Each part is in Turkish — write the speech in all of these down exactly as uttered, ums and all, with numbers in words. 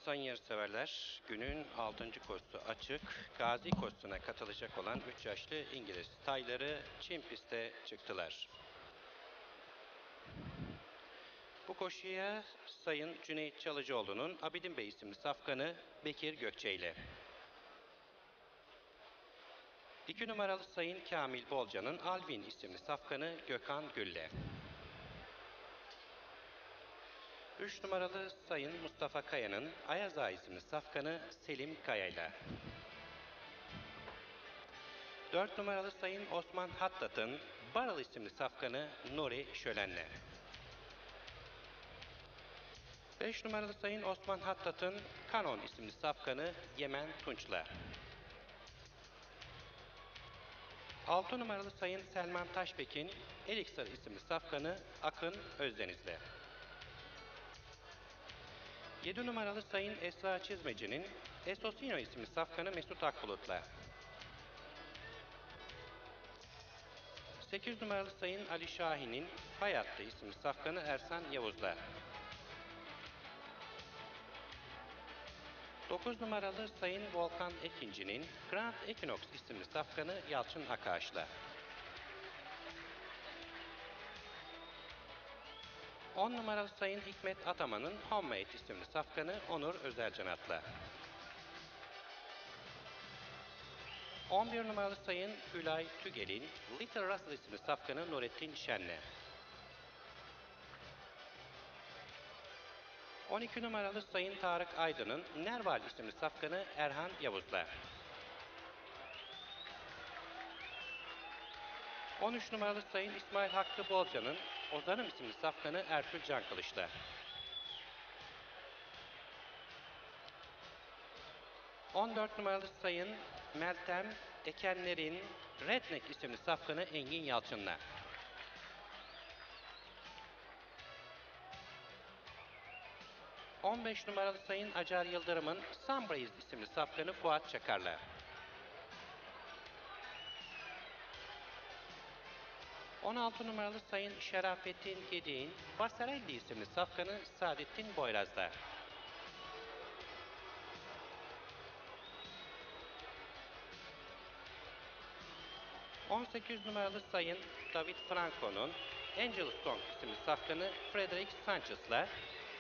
sayın yarışseverler, günün altıncı koşusu açık. Gazi koşusuna katılacak olan üç yaşlı İngiliz tayları çim piste çıktılar. Bu koşuya Sayın Cüneyt Çalıcıoğlu'nun Abidin Bey isimli safkanı Bekir Gökçe ile, iki numaralı Sayın Kamil Bolca'nın Alvin isimli safkanı Gökhan Gülle, üç numaralı Sayın Mustafa Kaya'nın Ayaz Ağa isimli safkanı Selim Kaya ile, dört numaralı Sayın Osman Hattat'ın Barıl isimli safkanı Nuri Şölen'le, beş numaralı Sayın Osman Hattat'ın Kanon isimli safkanı Yemen Tunç'la, altı numaralı Sayın Selman Taşbek'in Eliksar isimli safkanı Akın Özdeniz'le, yedi numaralı Sayın Esra Çizmeci'nin Esosino isimli safkanı Mesut Akbulut'la, sekiz numaralı Sayın Ali Şahin'in Hayattı isimli safkanı Ersan Yavuz'la, dokuz numaralı Sayın Volkan Ekinci'nin Grand Equinox isimli safkanı Yalçın Akaş'la, on numaralı Sayın Hikmet Ataman'ın Homemade isimli safkanı Onur Özelcanat'la, on bir numaralı Sayın Hülay Tügel'in Little Russell isimli safkanı Nurettin Şen'le, on iki numaralı Sayın Tarık Aydın'ın Nerval isimli safkanı Erhan Yavuz'la, on üç numaralı Sayın İsmail Hakkı Bolca'nın Ozanım isimli safkanı Ertuğrul Cankılıç'la, on dört numaralı Sayın Meltem Ekenler'in Redneck isimli safkanı Engin Yalçın'la, on beş numaralı Sayın Acar Yıldırım'ın Sunbreeze isimli safkanı Fuat Çakar'la, on altı numaralı Sayın Şerafettin Gedik'in Basarelli isimli safkanı Saadettin Boyraz'la, on sekiz numaralı Sayın David Franco'nun Angel Song isimli safkanı Frederick Sanchez'la,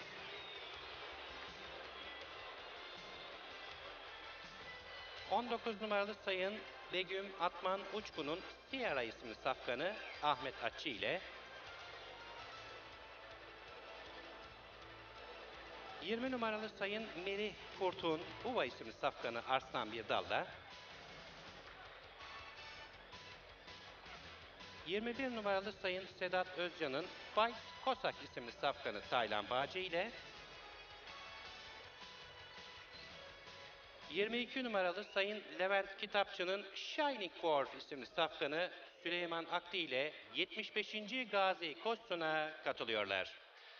on dokuz numaralı Sayın Begüm Atman Uçkun'un Sierra isimli safkanı Ahmet Atçı ile, yirmi numaralı Sayın Merih Kurt'un Uva isimli safkanı Arslan Birdal'la, yirmi bir numaralı Sayın Sedat Özcan'ın Fight Kosak isimli safkanı Taylan Bağcı ile, yirmi iki numaralı Sayın Levent Kitapçı'nın Shining Force isimli safkanı Süleyman Akdi ile yetmiş beşinci Gazi koşusuna katılıyorlar.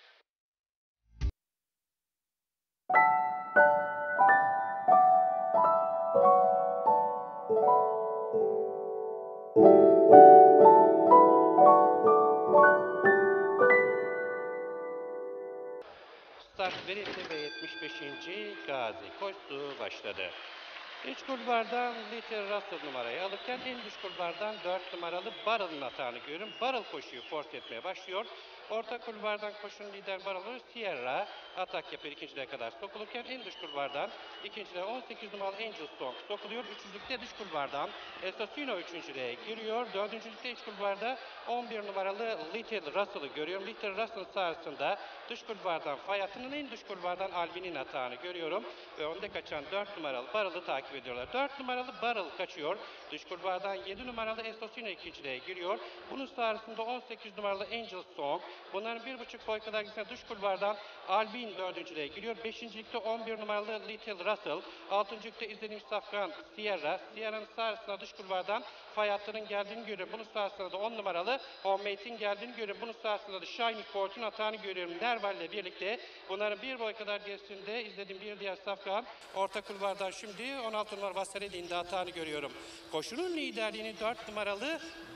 Start verildi ve yetmiş beşinci Gazi koşusu başladı. İç kulvardan Little Russell numarayı alırken en dış kulvardan dört numaralı Barrel'ın atağını görüyorum. Barrel koşuyu force etmeye başlıyor. Orta kulvardan koşun lider Barrel'ı Sierra atak yapıyor ikinciliğe kadar sokulurken en dış kulvardan ikinciliğe on sekiz numaralı Angel Song sokuluyor. Üçüncülükte dış kulvardan Esosino üçüncülüğe giriyor. Dördüncülükte iç kulvarda on bir numaralı Little Russell'ı görüyorum. Little Russell sahasında dış kulvardan Fayat'ın en dış kulvardan Alvin'in atağını görüyorum. Ve önde kaçan dört numaralı Barrel'ı takip ediyorlar. dört numaralı Barrel kaçıyor. Dış kulvardan yedi numaralı Esosino ikinciliğe giriyor. Bunun sahasında on sekiz numaralı Angel Song. Bunların bir buçuk boy kadar gitsen dış kulvardan Alvin dördüncülüğe giriyor. Beşincilikte on bir numaralı Little Russell. Altıncılıkta izlediğimiz safkan Sierra. Sierra'nın sahasında dış kulvardan Fayatlı'nın geldiğini görüyorum. Bunun sahasında da on numaralı Homemade'in geldiğini görüyorum. Bunun sahasında da Shining Fort'un atağını görüyorum. Nerval ile birlikte bunların bir boy kadar gerisinde izlediğim bir diğer safkan orta kulvardan şimdi on altı numaralı Vasareli'nin de atağını görüyorum. Koşunun liderliğini dört numaralı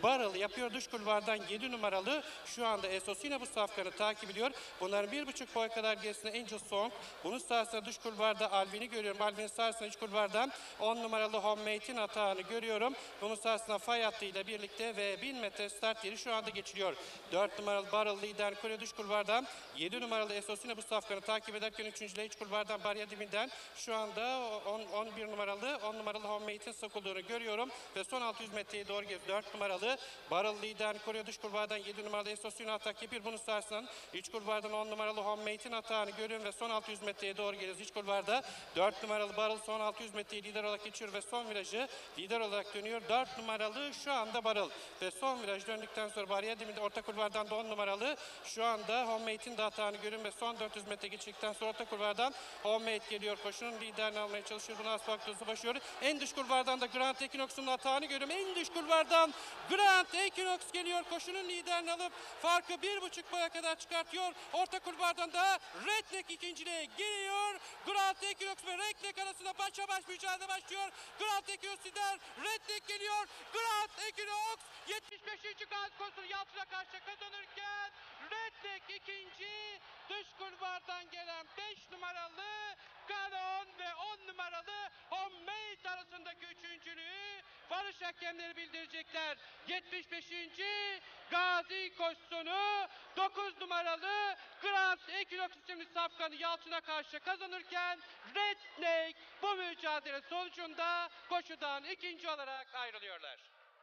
Barıl yapıyor. Dış kulvardan yedi numaralı şu anda Esosina bu safkanı takip ediyor. Bunların bir buçuk boy kadar gerisinde Angel Song. Bunun sahasında dış kulvarda Alvin'i görüyorum. Alvin'in sahasında iç kulvardan on numaralı Homemade'in atağını görüyorum. Bunun sahasında Fay Hattı ile birlikte ve bin metre start yeri şu anda geçiliyor. dört numaralı Barıl lider Kore dış kulvardan yedi numaralı Esosina bu safkanı takip ederken üçüncüde iç kulvardan bariyer dibinden şu anda on, on bir numaralı on numaralı Homemade'in sokulduğunu görüyorum ve son altı yüz metreye doğru geliyor. dört numaralı Barıl lider Kore dış kulvardan yedi numaralı Esosina atak yapıyor. Bunun sahasından iç kulvardan on numaralı Homemade'in atağını görüyorum ve son altı yüz metreye doğru geliyoruz. İç kulvarda dört numaralı Barıl son altı yüz metreyi lider olarak geçiyor ve son virajı lider olarak dönüyor. dört numaralı şu anda Barıl ve son viraj döndükten sonra bariyer dibinde orta kulvardan da on numaralı şu anda Homemade'in de atağını görüyorum ve son dört yüz metre geçtikten sonra orta kulvardan Homemade geliyor. Koşunun liderini almaya çalışıyor. Bunu asfalt hızlı başlıyor. En dış kulvardan da Grand Equinox'un atağını görüyorum. En dış kulvardan Grand Equinox geliyor. Koşunun liderini alıp farkı bir buçuk boya kadar çıkartıyor. Orta kulvardan da Redneck ikinciliğe giriyor. Grand Equinox ve Redneck arasında başa baş mücadele başlıyor. Grand Equinox lider. Redneck geliyor. Grand Equinox yetmiş beşinci gaz koşusunu Yalçın'a karşı kazanırken Redneck ikinci. Dış kulvardan gelen beş numaralı Ganon ve on numaralı Homemade arasındaki üçüncülüğü varış hakemleri bildirecekler. yetmiş beşinci Gazi koşusunu dokuz numaralı Grand Equinox isimli safkanı Yalçın'a karşı kazanırken Redneck bu mücadele sonucunda koşudan ikinci olarak ayrılıyorlar.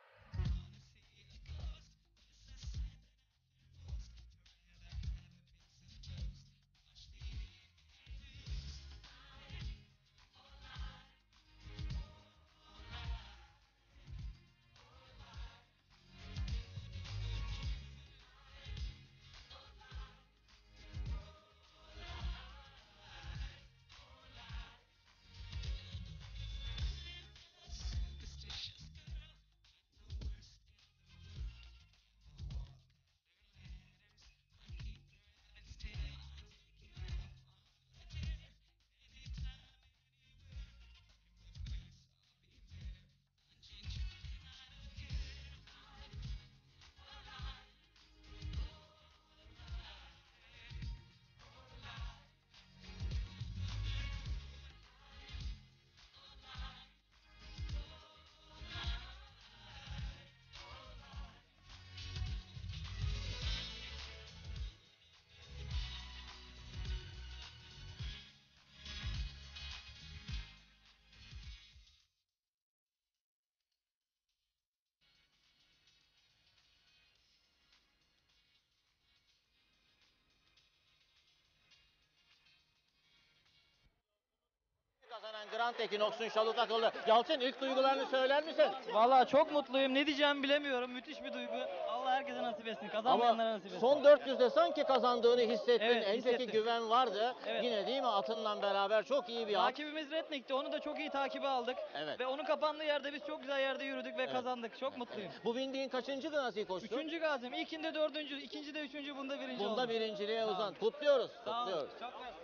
Kazanan Grand Equinox'un Şaluk Akıllı. Yalçın, ilk duygularını söyler misin? Vallahi çok mutluyum. Ne diyeceğimi bilemiyorum. Müthiş bir duygu. Allah herkese nasip etsin. Kazanmayanlara Ama nasip etsin. son dört yüzde sanki kazandığını hissettin. Evet, Enteki hissettim. güven vardı. Evet. Yine değil mi, atınla beraber çok iyi bir at. Takibimiz Redneck'ti. Onu da çok iyi takibe aldık. Evet. Ve onun kapandığı yerde biz çok güzel yerde yürüdük ve Evet. kazandık. Çok mutluyum. Bu bindiğin kaçıncı Gazi koştu? Üçüncü gazim. İlkinde dördüncü, ikincide üçüncü, bunda birinci Bunda oldum. birinciliğe Sağ uzan. olun. Kutluyoruz. Sağ olun. Kutluyoruz. Çok mersi.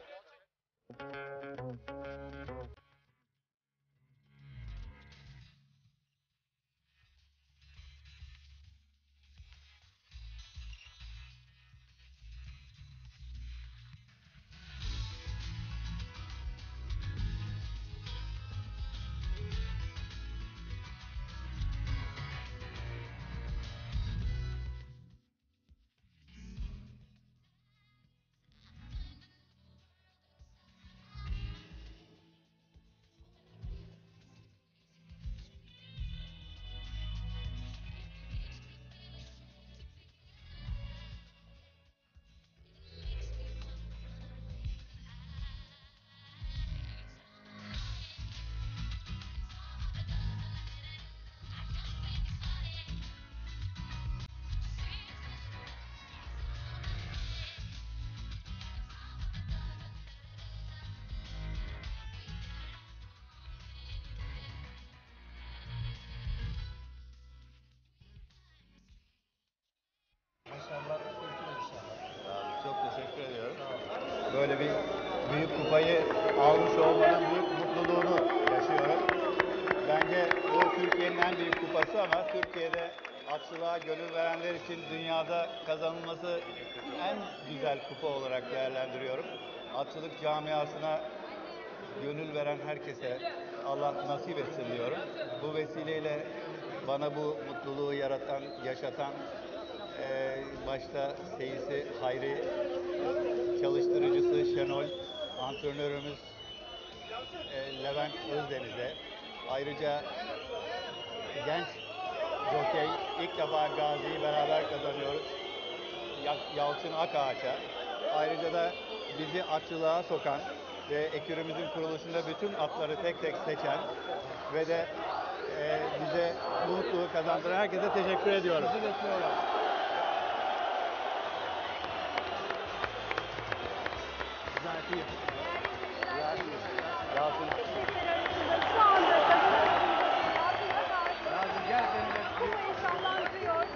Abi çok teşekkür ediyorum. Böyle bir büyük kupayı almış olmanın büyük mutluluğunu yaşıyorum. Bence bu Türkiye'nin en büyük kupası ama Türkiye'de atçılığa gönül verenler için dünyada kazanılması en güzel kupa olarak değerlendiriyorum. Atçılık camiasına gönül veren herkese Allah nasip etsin diyorum. Bu vesileyle bana bu mutluluğu yaratan, yaşatan e, başta seyisi Hayri, çalıştırıcısı Şenol, antrenörümüz e, Levent Özdeniz'e, ayrıca genç jokey ilk defa Gazi'yi beraber kazanıyoruz. Ya- Yalçın Akağaç'a, ayrıca da bizi atçılığa sokan ve ekürümüzün kuruluşunda bütün atları tek tek seçen ve de e, bize bu mutluluğu kazandıran herkese teşekkür ediyorum. Bizi bekliyorlar. Yalçın. Şu anda Yalçın gel seninle. kupayı sallandırıyor.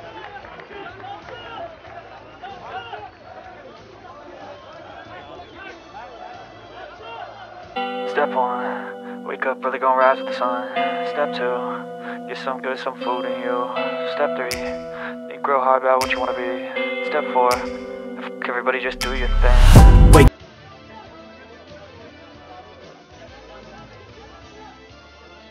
Step one, wake up early, gonna rise with the sun. Step two, get some good, some food in you. Step three, think real hard about what you wanna be. Step four, f- everybody just do your thing.